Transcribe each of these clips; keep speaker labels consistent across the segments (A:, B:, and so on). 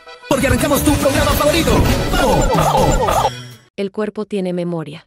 A: Porque arrancamos tu programa favorito. ¡Vamos! ¡Vamos!
B: El cuerpo tiene memoria.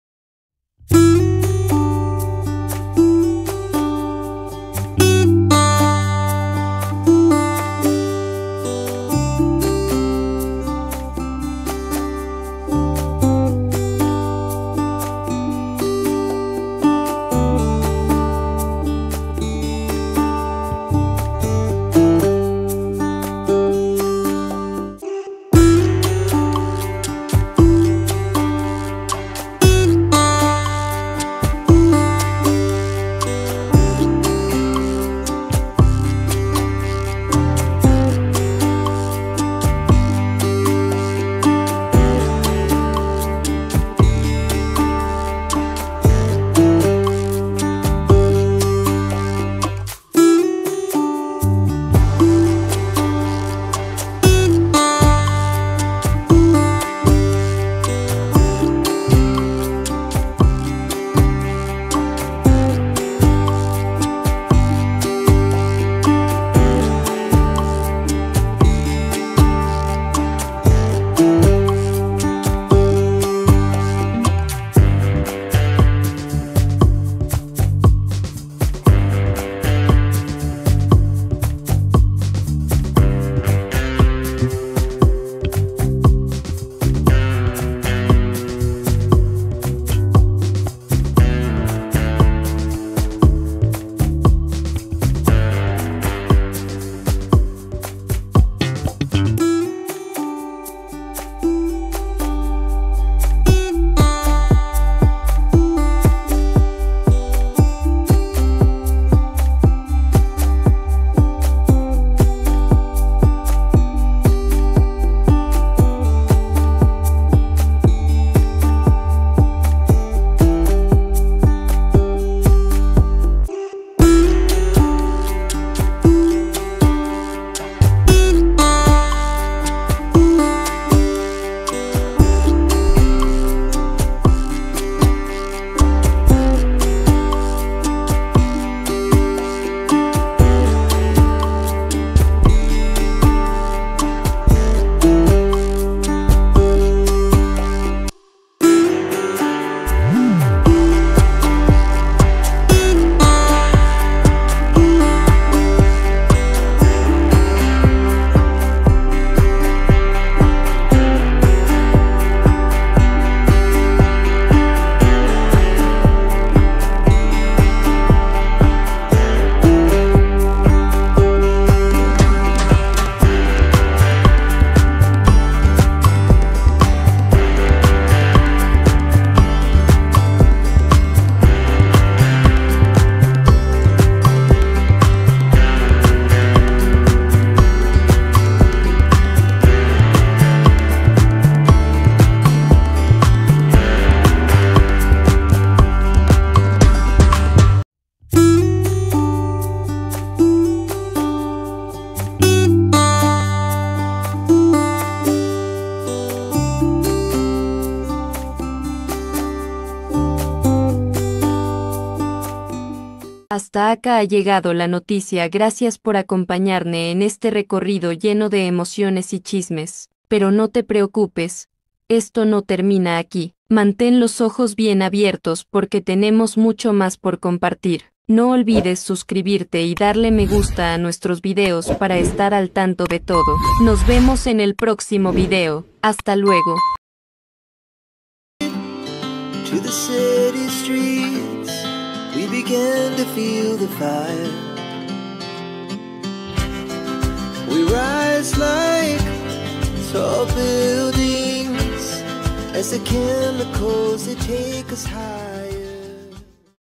B: Hasta acá ha llegado la noticia. Gracias por acompañarme en este recorrido lleno de emociones y chismes. Pero no te preocupes, esto no termina aquí. Mantén los ojos bien abiertos porque tenemos mucho más por compartir. No olvides suscribirte y darle me gusta a nuestros videos para estar al tanto de todo. Nos vemos en el próximo video. Hasta luego.
C: To the city streets, we began to feel the fire. We rise like tall buildings as the chemicals they take us high.